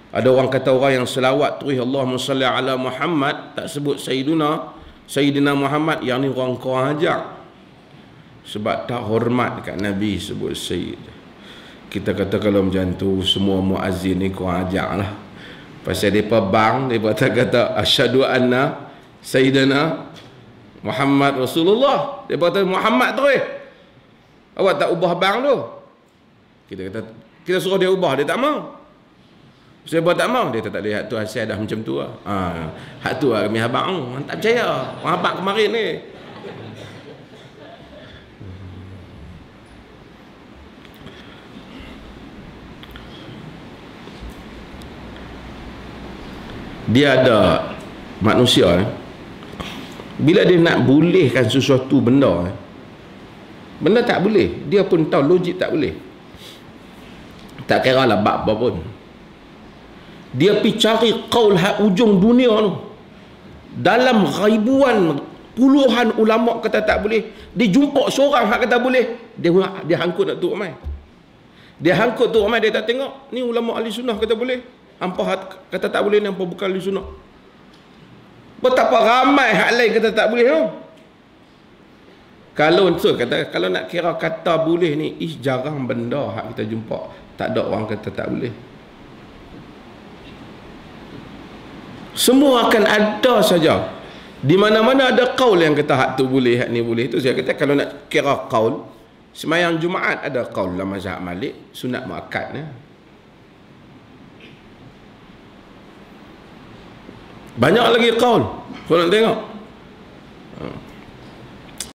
Ada orang kata orang yang selawat terus Allahumma salli ala Muhammad tak sebut Sayyidina Muhammad, yang ni orang kurang ajar. Sebab tak hormat dekat Nabi sebut Sayyid. Kita kata kalau macam tu semua muazzin ni kurang ajar lah. Pasal mereka bang, mereka kata asyhadu anna Sayyidina Muhammad Rasulullah. Mereka kata Muhammad terus. Awak tak ubah bang tu. Kita kata, kita suruh dia ubah, dia tak mau. Sebab tak mau, dia tak lihat tu hasil dah macam tu lah. Hak tu lah kami abang, tak percaya. Orang abang kemarin ni. Dia ada manusia bila dia nak bolehkan sesuatu benda, benda tak boleh, dia pun tahu logik tak boleh. Tak kira lah bab apa pun, dia pergi cari qaul hak ujung dunia tu. Dalam ribuan, puluhan ulama kata tak boleh, dia jumpa seorang hak kata boleh, dia hangkut nak tu ramai. Dia hangkut tu ramai, dia tak tengok ni ulama ahli sunnah kata boleh, hampa kata tak boleh ni hampa bukan ahli sunnah. Betapa ramai hak lain kata tak boleh tu. Kalau tu kata, kalau nak kira kata boleh ni, jarang benda hak kita jumpa tak ada orang kata tak boleh. Semua akan ada saja. Di mana-mana ada qaul yang kata hak tu boleh, hak ni boleh. Itu saya kata kalau nak kira qaul, semayang Jumaat ada qaul dalam mazhab Malik, sunat muakkad. Banyak lagi qaul. Kau nak tengok.